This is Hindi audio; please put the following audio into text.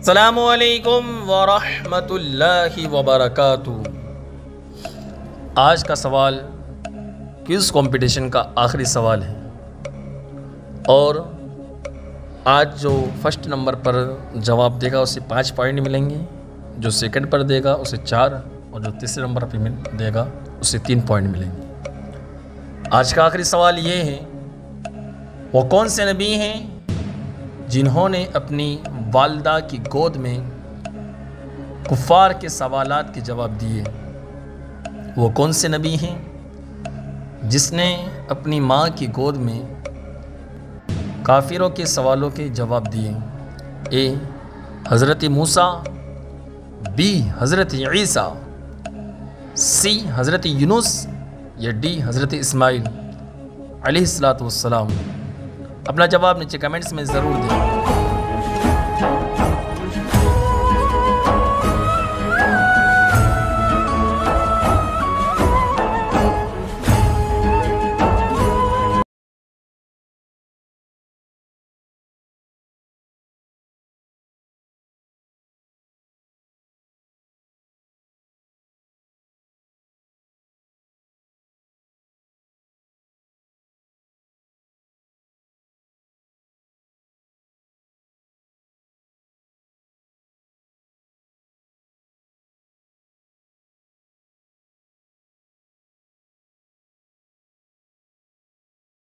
अस्सलामुअलैकुम वरहमतुल्लाहि वबरकातुहू। आज का सवाल क्विज़ कंपटीशन का आखिरी सवाल है और आज जो फर्स्ट नंबर पर जवाब देगा उसे 5 पॉइंट मिलेंगे, जो सेकंड पर देगा उसे 4 और जो तीसरे नंबर पर देगा उसे 3 पॉइंट मिलेंगे। आज का आखिरी सवाल ये है, वो कौन से नबी हैं जिन्होंने अपनी वालिदा की गोद में कुफ़ार के सवालात के जवाब दिए। वो कौन से नबी हैं जिसने अपनी माँ की गोद में काफिरों के सवालों के जवाब दिए। ए हज़रत मूसा, बी हज़रत ईसा, सी हज़रत यूनुस या डी हज़रत इस्माइल अलैहिस्सलातु वस्सलाम। अपना जवाब नीचे कमेंट्स में ज़रूर दें।